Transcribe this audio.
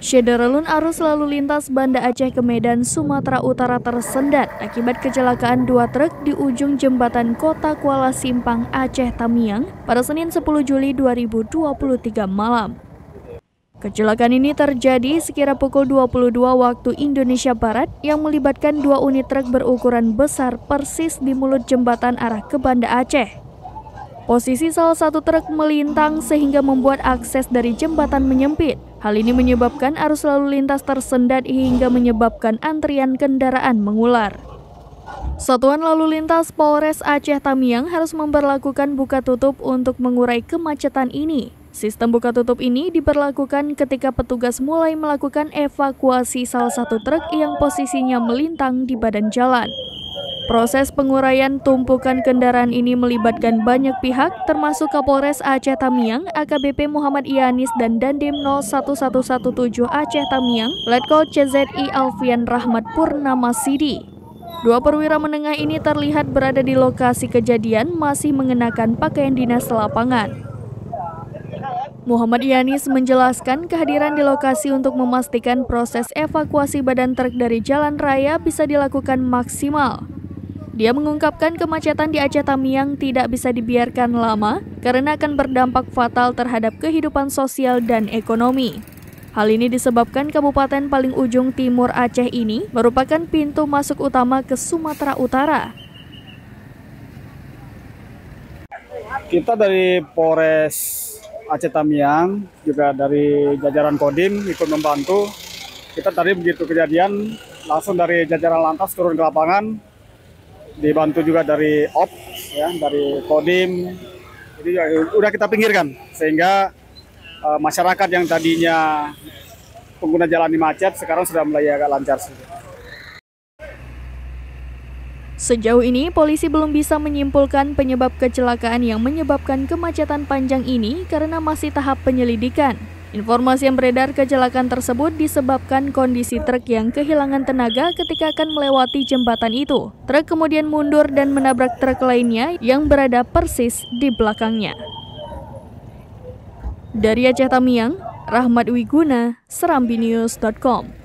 Syederalun arus lalu lintas Banda Aceh ke Medan, Sumatera Utara tersendat akibat kecelakaan dua truk di ujung jembatan Kota Kuala Simpang, Aceh Tamiang pada Senin 10 Juli 2023 malam. Kecelakaan ini terjadi sekira pukul 22 waktu Indonesia Barat yang melibatkan dua unit truk berukuran besar persis di mulut jembatan arah ke Banda Aceh. Posisi salah satu truk melintang sehingga membuat akses dari jembatan menyempit. Hal ini menyebabkan arus lalu lintas tersendat hingga menyebabkan antrian kendaraan mengular. Satuan Lalu Lintas Polres Aceh Tamiang harus memberlakukan buka tutup untuk mengurai kemacetan ini. Sistem buka tutup ini diberlakukan ketika petugas mulai melakukan evakuasi salah satu truk yang posisinya melintang di badan jalan. Proses penguraian tumpukan kendaraan ini melibatkan banyak pihak, termasuk Kapolres Aceh Tamiang, AKBP Muhammad Yanis dan Dandim 01117 Aceh Tamiang, Letkol CZI Alfian Rahmat Purnama Sidi. Dua perwira menengah ini terlihat berada di lokasi kejadian masih mengenakan pakaian dinas lapangan. Muhammad Yanis menjelaskan kehadiran di lokasi untuk memastikan proses evakuasi badan truk dari jalan raya bisa dilakukan maksimal. Dia mengungkapkan kemacetan di Aceh Tamiang tidak bisa dibiarkan lama karena akan berdampak fatal terhadap kehidupan sosial dan ekonomi. Hal ini disebabkan kabupaten paling ujung timur Aceh ini merupakan pintu masuk utama ke Sumatera Utara. Kita dari Polres Aceh Tamiang, juga dari jajaran Kodim ikut membantu. Kita tadi begitu kejadian langsung dari jajaran lantas turun ke lapangan. Dibantu juga dari OPS, ya, dari Kodim. Jadi udah kita pinggirkan sehingga masyarakat yang tadinya pengguna jalan di macet sekarang sudah mulai agak lancar. Sejauh ini polisi belum bisa menyimpulkan penyebab kecelakaan yang menyebabkan kemacetan panjang ini karena masih tahap penyelidikan. Informasi yang beredar kecelakaan tersebut disebabkan kondisi truk yang kehilangan tenaga ketika akan melewati jembatan itu. Truk kemudian mundur dan menabrak truk lainnya yang berada persis di belakangnya. Dari Aceh Tamiang, Rahmat Wiguna, serambinews.com.